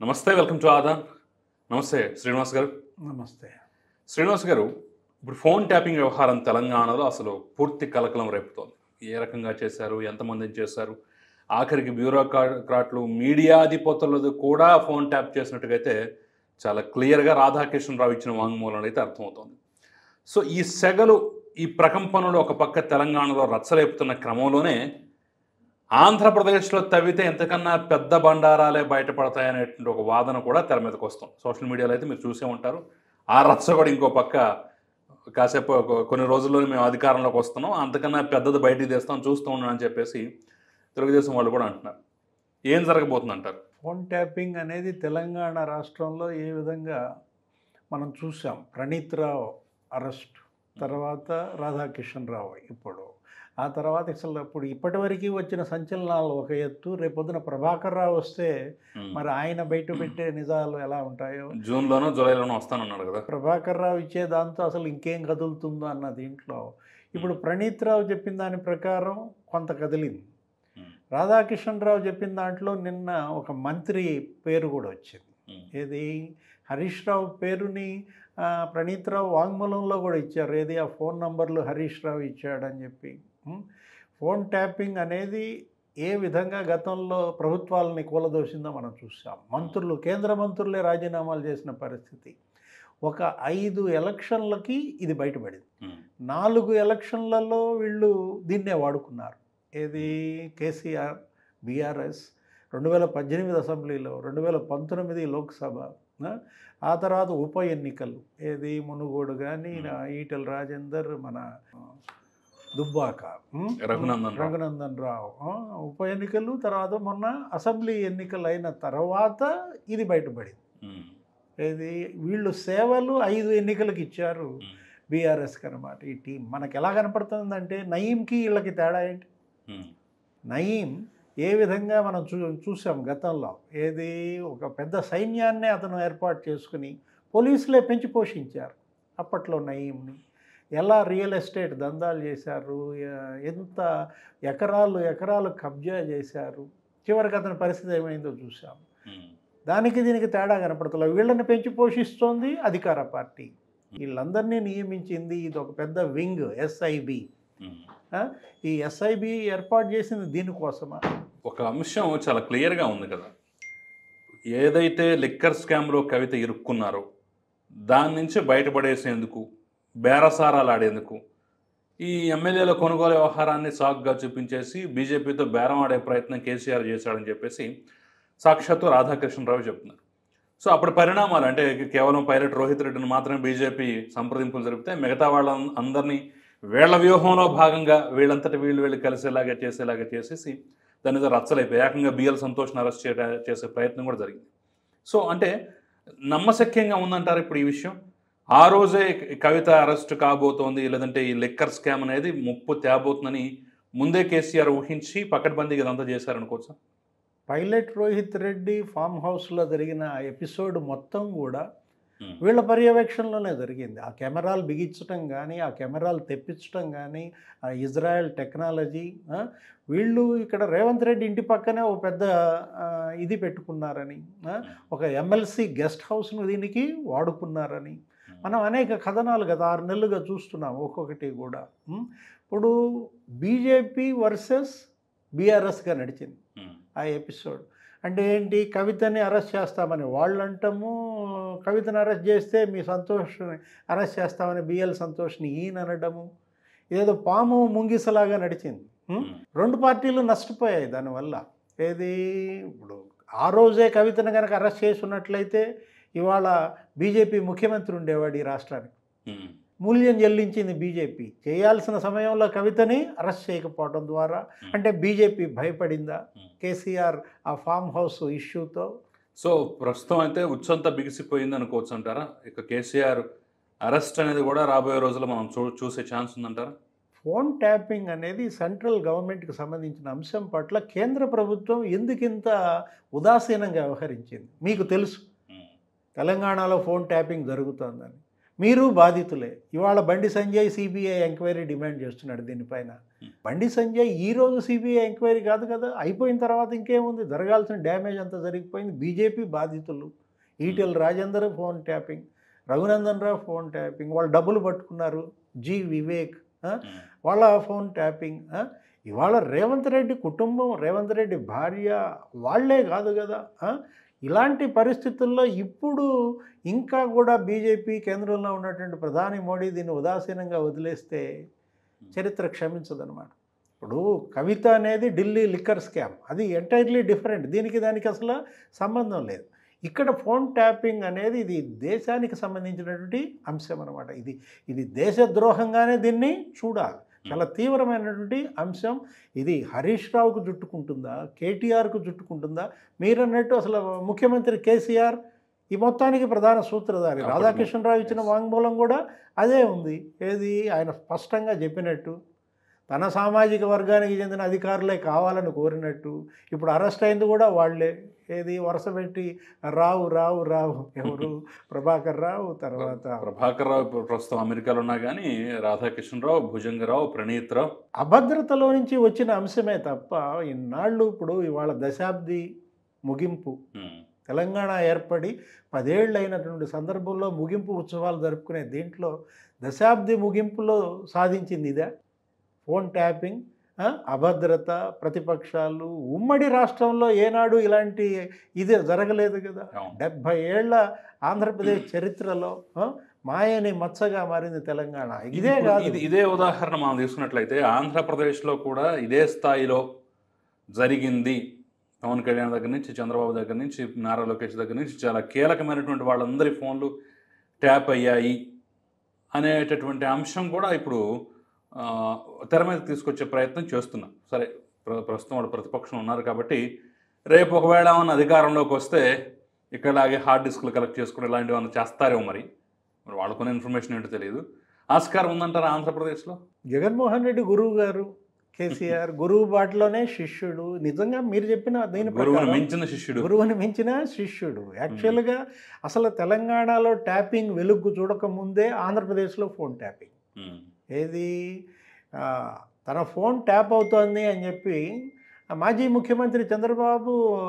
నమస్తే, welcome to Aadan. నమస్తే శ్రీనివాస్ గారు. నమస్తే. శ్రీనివాస్ గారు, ఇప్పుడు ఫోన్ ట్యాపింగ్ వ్యవహారం తెలంగాణలో అసలు పూర్తి కలకలం రేపుతోంది. ఏ రకంగా చేశారు, ఎంతమందిని చేశారు, ఆఖరికి బ్యూరోక్రాట్లు మీడియా అధిపతులది కూడా ఫోన్ ట్యాప్ చేసినట్టుగా అయితే చాలా క్లియర్గా రాధాకిషన్ రావు ఇచ్చిన వాంగ్మూలంలో అయితే అర్థమవుతోంది. సో ఈ సెగలు, ఈ ప్రకంపనలు ఒక పక్క తెలంగాణలో రచ్చలేపుతున్న క్రమంలోనే ఆంధ్రప్రదేశ్లో తవ్వితే ఎంతకన్నా పెద్ద బండారాలే బయటపడతాయనేటువంటి ఒక వాదన కూడా తెర మీదకి వస్తుంది. సోషల్ మీడియాలో అయితే మీరు చూసే ఉంటారు. ఆ రచ్చ కూడా ఇంకో పక్క కాసేపు కొన్ని రోజుల్లోనే మేము అధికారంలోకి వస్తున్నాం, అంతకన్నా పెద్దది బయటికి తెస్తాం, చూస్తూ ఉన్నాం అని చెప్పేసి తెలుగుదేశం వాళ్ళు కూడా అంటున్నారు. ఏం జరగబోతుంది అంటారు? ఫోన్ ట్యాపింగ్ అనేది తెలంగాణ రాష్ట్రంలో ఏ విధంగా మనం చూసాం. ప్రణీత్ రావు అరెస్ట్ తర్వాత రాధాకిషన్ రావు, ఇప్పుడు ఆ తర్వాత అసలు అప్పుడు ఇప్పటివరకు వచ్చిన సంచలనాలు ఒక ఎత్తు, రేపొద్దున ప్రభాకర్ రావు వస్తే మరి ఆయన బయట పెట్టే నిజాలు ఎలా ఉంటాయో. జూన్లోనో జూలైలోనో వస్తానన్నాడు కదా. ప్రభాకర్ రావు ఇచ్చే దాంతో అసలు ఇంకేం కదులుతుందో అన్న దీంట్లో ఇప్పుడు ప్రణీత్ రావు చెప్పిన దాని ప్రకారం కొంత కదిలింది. రాధాకిషన్ రావు చెప్పిన దాంట్లో నిన్న ఒక మంత్రి పేరు కూడా వచ్చింది. ఏది హరీష్ రావు పేరుని ప్రణీత్ రావు వాంగ్మూలంలో కూడా ఇచ్చారు. ఏది ఆ ఫోన్ నంబర్లు హరీష్ రావు ఇచ్చాడని చెప్పి. ఫోన్ ట్యాపింగ్ అనేది ఏ విధంగా గతంలో ప్రభుత్వాలని కూలదోసిందో మనం చూసాం. మంత్రులు, కేంద్ర మంత్రులే రాజీనామాలు చేసిన పరిస్థితి. ఒక 5 ఎలక్షన్లకి ఇది బయటపడింది. 4 ఎలక్షన్లలో వీళ్ళు దీన్నే వాడుకున్నారు. ఏది కేసీఆర్, బీఆర్ఎస్, 2018 అసెంబ్లీలో, 2019 లోక్సభ, ఆ తర్వాత ఉప ఎన్నికలు, ఏది మునుగోడు కానీ, ఈటెల రాజేందర్, మన దుబ్బాక, రఘునందన్ రావు ఉప ఎన్నికలు, తర్వాత మొన్న అసెంబ్లీ ఎన్నికలు అయిన తర్వాత ఇది బయటపడింది. ఏది వీళ్ళు సేవలు 5 ఎన్నికలకు ఇచ్చారు బీఆర్ఎస్కి అనమాట. ఈ టీం మనకు ఎలా కనపడుతుందంటే నయీంకి వీళ్ళకి తేడా ఏంటి? నయీం ఏ విధంగా మనం చూసాం గతంలో. ఏది ఒక పెద్ద సైన్యాన్నే అతను ఏర్పాటు చేసుకుని పోలీసులే పెంచి పోషించారు అప్పట్లో నయీంని. ఎలా రియల్ ఎస్టేట్ దందాలు చేశారు, ఎంత ఎకరాలు కబ్జా చేశారు, చివరికి అతని పరిస్థితి ఏమైందో చూసాం. దానికి దీనికి తేడా కనపడుతుంది. వీళ్ళని పెంచి పోషిస్తోంది అధికార పార్టీ. వీళ్ళందరినీ నియమించింది ఇది ఒక పెద్ద వింగ్, ఎస్ఐబి. ఈ ఎస్ఐబి ఏర్పాటు చేసింది దీనికోసమా? ఒక అంశం చాలా క్లియర్గా ఉంది కదా. ఏదైతే లిక్కర్ స్కామ్లో కవిత ఇరుక్కున్నారో దాని నుంచి బయటపడేసేందుకు, బేరసారాలు ఆడేందుకు ఈ ఎమ్మెల్యేల కొనుగోలు వ్యవహారాన్ని సాకుగా చూపించేసి బీజేపీతో బేరం ఆడే ప్రయత్నం కేసీఆర్ చేశాడని చెప్పేసి సాక్షాత్తు రాధాకృష్ణ రావు చెప్తున్నారు. సో అప్పుడు పరిణామాలు అంటే కేవలం పైలట్ రోహిత్ రెడ్డిని మాత్రమే బీజేపీ సంప్రదింపులు జరిపితే మిగతా అందరినీ వీళ్ల వ్యూహంలో భాగంగా వీళ్ళంతటి వీళ్ళు కలిసేలాగా చేసేసి దాని మీద రచ్చలైపోయి ఏకంగా బిఎల్ సంతోష్ని అరెస్ట్ చేసే ప్రయత్నం కూడా జరిగింది. సో అంటే నమ్మశక్యంగా ఉందంటారు ఇప్పుడు ఈ విషయం? ఆ రోజే కవిత అరెస్ట్ కాబోతోంది, లేదంటే ఈ లిక్కర్ స్కామ్ అనేది ముప్పు తేబోతుందని ముందే కేసీఆర్ ఊహించి పకడ్బందీగా ఇదంతా చేశారనుకోవచ్చా? పైలట్ రోహిత్ రెడ్డి ఫామ్ హౌస్లో జరిగిన ఎపిసోడ్ మొత్తం కూడా వీళ్ళ పర్యవేక్షణలోనే జరిగింది. ఆ కెమెరాలు బిగించడం కానీ, ఆ కెమెరాలు తెప్పించడం కానీ, ఆ ఇజ్రాయెల్ టెక్నాలజీ, వీళ్ళు ఇక్కడ రేవంత్ రెడ్డి ఇంటి పక్కనే ఒక పెద్ద ఇది పెట్టుకున్నారని, ఒక ఎమ్మెల్సీ గెస్ట్ హౌస్ను దీనికి వాడుకున్నారని మనం అనేక కథనాలు గత 6 నెలలుగా చూస్తున్నాం ఒక్కొక్కటి కూడా. ఇప్పుడు బీజేపీ వర్సెస్ బీఆర్ఎస్గా నడిచింది ఆ ఎపిసోడ్. అంటే ఏంటి, కవితని అరెస్ట్ చేస్తామని వాళ్ళు అంటాము, కవితను అరెస్ట్ చేస్తే మీ సంతోష్ని అరెస్ట్ చేస్తామని బిఎల్ సంతోష్ని ఈయన అనడము, ఏదో పాము ముంగిసలాగా నడిచింది. 2 పార్టీలు నష్టపోయాయి దానివల్ల. ఏది ఇప్పుడు ఆ రోజే కవితను కనుక అరెస్ట్ చేసి ఉన్నట్లయితే ఇవాళ బీజేపీ ముఖ్యమంత్రి ఉండేవాడు ఈ రాష్ట్రానికి. మూల్యం చెల్లించింది బీజేపీ. చేయాల్సిన సమయంలో కవితని అరెస్ట్ చేయకపోవడం ద్వారా. అంటే బీజేపీ భయపడిందా కేసీఆర్ ఆ ఫామ్ హౌస్ ఇష్యూతో? సో ప్రస్తుతం అయితే ఉచ్చంతా బిగిసిపోయింది అనుకోవచ్చు అంటారా? ఇక కేసీఆర్ అరెస్ట్ అనేది కూడా రాబోయే రోజుల్లో మనం చూసే ఛాన్స్ ఉందంటారా? ఫోన్ ట్యాపింగ్ అనేది సెంట్రల్ గవర్నమెంట్కి సంబంధించిన అంశం పట్ల కేంద్ర ప్రభుత్వం ఎందుకింత ఉదాసీనంగా వ్యవహరించింది? మీకు తెలుసు తెలంగాణలో ఫోన్ ట్యాపింగ్ జరుగుతుందని. మీరు బాధితులే. ఇవాళ Bandi Sanjay CBI enquiry demand చేస్తున్నాడు దీనిపైన. బండి సంజయ్ ఈరోజు సిబిఐ ఎంక్వైరీ కాదు కదా, అయిపోయిన తర్వాత ఇంకేముంది, జరగాల్సిన డ్యామేజ్ అంతా జరిగిపోయింది. బీజేపీ బాధితులు, Etela Rajender phone tapping, Raghunandan Rao phone tapping, వాళ్ళు డబ్బులు పట్టుకున్నారు, జి వివేక్ వాళ్ళ ఫోన్ ట్యాపింగ్. ఇవాళ రేవంత్ రెడ్డి కుటుంబం, రేవంత్ రెడ్డి భార్య వాళ్ళే కాదు కదా. ఇలాంటి పరిస్థితుల్లో ఇప్పుడు ఇంకా కూడా బీజేపీ కేంద్రంలో ఉన్నటువంటి ప్రధాని మోడీ దీన్ని ఉదాసీనంగా వదిలేస్తే చరిత్ర క్షమించదనమాట. ఇప్పుడు కవిత అనేది ఢిల్లీ లిక్కర్ స్కామ్, అది ఎంటైర్లీ డిఫరెంట్, దీనికి దానికి అసలు సంబంధం లేదు. ఇక్కడ ఫోన్ ట్యాపింగ్ అనేది ఇది దేశానికి సంబంధించినటువంటి అంశం అనమాట. ఇది దేశద్రోహంగానే దీన్ని చూడాలి. చాలా తీవ్రమైనటువంటి అంశం. ఇది హరీష్ రావుకు చుట్టుకుంటుందా, కేటీఆర్కు చుట్టుకుంటుందా? మీరన్నట్టు అసలు ముఖ్యమంత్రి కేసీఆర్ ఈ మొత్తానికి ప్రధాన సూత్రధారి. రాధాకృష్ణరావు ఇచ్చిన వాంగ్మూలం కూడా అదే ఉంది. ఏది, ఆయన స్పష్టంగా చెప్పినట్టు తన సామాజిక వర్గానికి చెందిన అధికారులే కావాలని కోరినట్టు. ఇప్పుడు అరెస్ట్ అయింది కూడా వాళ్ళే. ఏది, వరుస పెట్టి రావు రావు రావు, ఎవరు, ప్రభాకర్ రావు, తర్వాత ప్రభాకర్ రావు ప్రస్తుతం అమెరికాలో ఉన్నా కానీ రాధాకృష్ణరావు, భుజంగరావు, ప్రణీత్ రావు అభద్రతలో నుంచి వచ్చిన అంశమే తప్ప ఇన్నాళ్ళు ఇప్పుడు ఇవాళ దశాబ్ది ముగింపు, తెలంగాణ ఏర్పడి 10 ఏళ్ళు అయినటువంటి సందర్భంలో ముగింపు ఉత్సవాలు జరుపుకునే దీంట్లో దశాబ్ది ముగింపులో సాధించింది ఇదే ఫోన్ ట్యాపింగ్. అభద్రత, ప్రతిపక్షాలు, ఉమ్మడి రాష్ట్రంలో ఏనాడు ఇలాంటి ఇది జరగలేదు కదా. 70 ఏళ్ల ఆంధ్రప్రదేశ్ చరిత్రలో మాయని మచ్చగా మారింది తెలంగాణ. ఇదే కాదు, ఇదే ఉదాహరణ మనం తీసుకున్నట్లయితే ఆంధ్రప్రదేశ్లో కూడా ఇదే స్థాయిలో జరిగింది. పవన్ కళ్యాణ్ దగ్గర నుంచి, చంద్రబాబు దగ్గర నుంచి, నారా లోకేష్ దగ్గర నుంచి చాలా కీలకమైనటువంటి వాళ్ళందరి ఫోన్లు ట్యాప్ అయ్యాయి అనేటటువంటి అంశం కూడా ఇప్పుడు తెర మీద తీసుకొచ్చే ప్రయత్నం చేస్తున్నాం. సరే, ప్రస్తుతం వాళ్ళు ప్రతిపక్షం ఉన్నారు కాబట్టి రేపు ఒకవేళ ఏమన్నా అధికారంలోకి వస్తే ఇక్కడలాగే హార్డ్ డిస్క్లు కలెక్ట్ చేసుకుని ఇలాంటివి ఏమన్నా చేస్తారేమో. మరి వాళ్ళకున్న ఇన్ఫర్మేషన్ ఏంటో తెలియదు. ఆస్కారం ఉందంటారా ఆంధ్రప్రదేశ్లో? జగన్మోహన్ రెడ్డి గురువు గారు, కేసీఆర్ గురువు బాటలోనే శిష్యుడు. నిజంగా మీరు చెప్పిన దీని గురువుని మించిన శిష్యుడు, గురువుని మించిన శిష్యుడు. యాక్చువల్గా అసలు తెలంగాణలో ట్యాపింగ్ వెలుగు చూడకముందే ఆంధ్రప్రదేశ్లో ఫోన్ ట్యాపింగ్. ఏది, తన ఫోన్ ట్యాప్ అవుతోంది అని చెప్పి మాజీ ముఖ్యమంత్రి చంద్రబాబు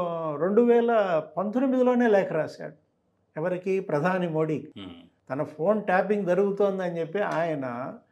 2019లోనే లేఖ రాశాడు. ఎవరికి? ప్రధాని మోడీకి. తన ఫోన్ ట్యాపింగ్ జరుగుతోందని చెప్పి ఆయన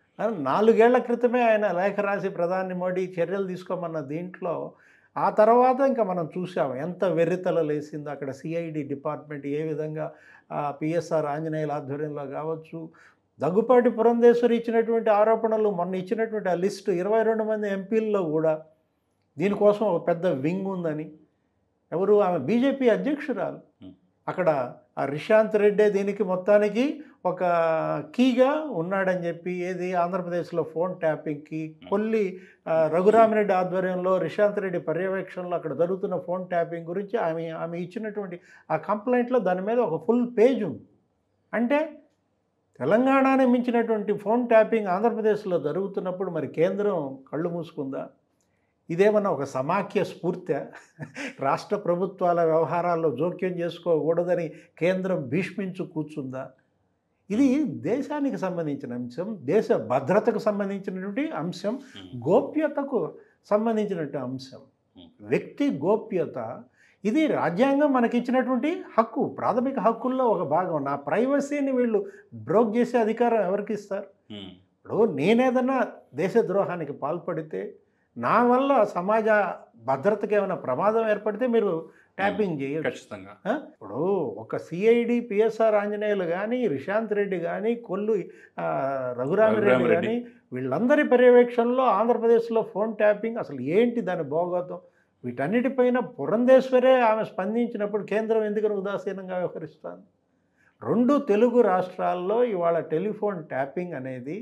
4 ఏళ్ల క్రితమే ఆయన లేఖ రాసి ప్రధాని మోడీ చర్యలు తీసుకోమన్న దీంట్లో ఆ తర్వాత ఇంకా మనం చూసాం ఎంత వెర్రితల లేసిందో. అక్కడ సిఐడి డిపార్ట్మెంట్ ఏ విధంగా పిఎస్ఆర్ ఆంజనేయుల ఆధ్వర్యంలో కావచ్చు, దగ్గుపాటి పురంధేశ్వరి ఇచ్చినటువంటి ఆరోపణలు, మొన్న ఇచ్చినటువంటి ఆ లిస్టు 22 మంది ఎంపీల్లో కూడా దీనికోసం ఒక పెద్ద వింగ్ ఉందని. ఎవరు? ఆమె బీజేపీ అధ్యక్షురాలు. అక్కడ ఆ రిషాంత్ రెడ్డే దీనికి మొత్తానికి ఒక కీగా ఉన్నాడని చెప్పి, ఏది, ఆంధ్రప్రదేశ్లో ఫోన్ ట్యాపింగ్కి కొల్లి రఘురామిరెడ్డి ఆధ్వర్యంలో రిషాంత్ రెడ్డి పర్యవేక్షణలో అక్కడ జరుగుతున్న ఫోన్ ట్యాపింగ్ గురించి ఆమె ఇచ్చినటువంటి ఆ కంప్లైంట్లో దాని మీద ఒక ఫుల్ పేజ్ ఉంది. అంటే తెలంగాణని మించినటువంటి ఫోన్ ట్యాపింగ్ ఆంధ్రప్రదేశ్లో జరుగుతున్నప్పుడు మరి కేంద్రం కళ్ళు మూసుకుందా? ఇదేమన్నా ఒక సమాఖ్య స్ఫూర్తి? రాష్ట్ర ప్రభుత్వాల వ్యవహారాల్లో జోక్యం చేసుకోకూడదని కేంద్రం భీష్మించు కూర్చుందా? ఇది దేశానికి సంబంధించిన అంశం, దేశ భద్రతకు సంబంధించినటువంటి అంశం, గోప్యతకు సంబంధించినటువంటి అంశం, వ్యక్తి గోప్యత. ఇది రాజ్యాంగం మనకిచ్చినటువంటి హక్కు, ప్రాథమిక హక్కుల్లో ఒక భాగం. నా ప్రైవసీని వీళ్ళు బ్రోక్ చేసే అధికారం ఎవరికి ఇస్తారు? ఇప్పుడు నేనేదన్నా దేశద్రోహానికి పాల్పడితే, నా వల్ల సమాజ భద్రతకి ఏమైనా ప్రమాదం ఏర్పడితే మీరు ట్యాపింగ్ చేయరు ఖచ్చితంగా. ఇప్పుడు ఒక సిఐడి పిఎస్ఆర్ ఆంజనేయులు కానీ, రిషాంత్ రెడ్డి కానీ, కొల్లు రఘురామిరెడ్డి కానీ, వీళ్ళందరి పర్యవేక్షణలో ఆంధ్రప్రదేశ్లో ఫోన్ ట్యాపింగ్ అసలు ఏంటి, దాని భోగోతం, వీటన్నిటిపైన పురంధేశ్వరే ఆమె స్పందించినప్పుడు కేంద్రం ఎందుకని ఉదాసీనంగా వ్యవహరిస్తుంది? 2 తెలుగు రాష్ట్రాల్లో ఇవాళ టెలిఫోన్ ట్యాపింగ్ అనేది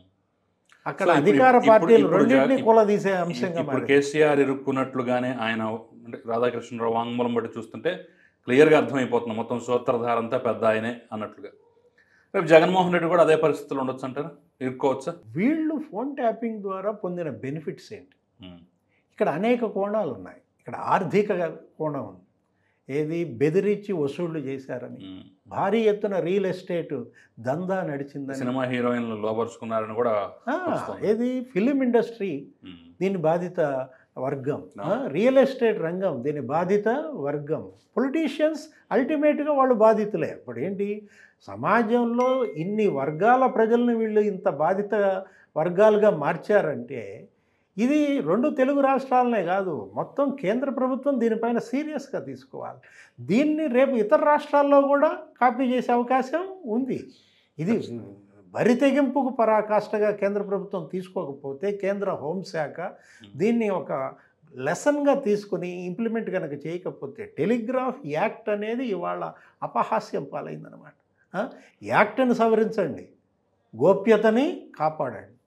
అక్కడ అధికార పార్టీలు రెండింటినీ కూలదీసే అంశంగా ఇప్పుడు కేసీఆర్ ఇరుక్కున్నట్లుగానే ఆయన అంటే రాధాకృష్ణరావు వాంగ్మూలం బట్టి చూస్తుంటే క్లియర్గా అర్థమైపోతుంది మొత్తం సూత్రధారంతా పెద్ద ఆయనే అన్నట్లుగా. రేపు జగన్మోహన్ రెడ్డి కూడా అదే పరిస్థితుల్లో ఉండొచ్చు అంటారా? ఇరుక్కోవచ్చా? వీళ్ళు ఫోన్ ట్యాపింగ్ ద్వారా పొందిన బెనిఫిట్స్ ఏంటి? ఇక్కడ అనేక కోణాలు ఉన్నాయి. ఇక్కడ ఆర్థిక కోణం ఉంది. ఏది, బెదిరించి వసూళ్లు చేశారని, భారీ ఎత్తున రియల్ ఎస్టేట్ దందా నడిచిందని. సినిమా హీరోయిన్లు లోపరుచుకున్నారని కూడా వస్తోంది. ఏది ఫిలిం ఇండస్ట్రీ ఉమ్. దీని బాధిత వర్గం, రియల్ ఎస్టేట్ రంగం దీని బాధిత వర్గం, పొలిటీషియన్స్ అల్టిమేట్గా వాళ్ళు బాధితులే. ఇప్పుడు ఏంటి, సమాజంలో ఇన్ని వర్గాల ప్రజల్ని వీళ్ళు ఇంత బాధిత వర్గాలుగా మార్చారంటే ఇది 2 తెలుగు రాష్ట్రాలనే కాదు, మొత్తం కేంద్ర ప్రభుత్వం దీనిపైన సీరియస్గా తీసుకోవాలి. దీన్ని రేపు ఇతర రాష్ట్రాల్లో కూడా కాపీ చేసే అవకాశం ఉంది. ఇది బరి తెగింపుకు పరాకాష్ఠగా కేంద్ర ప్రభుత్వం తీసుకోకపోతే కేంద్ర హోంశాఖ దీన్ని ఒక లెసన్గా తీసుకుని ఇంప్లిమెంట్ కనుక చేయకపోతే టెలిగ్రాఫ్ యాక్ట్ అనేది ఇవాళ అపహాస్యం పాలైందనమాట. యాక్ట్ని సవరించండి, గోప్యతని కాపాడండి.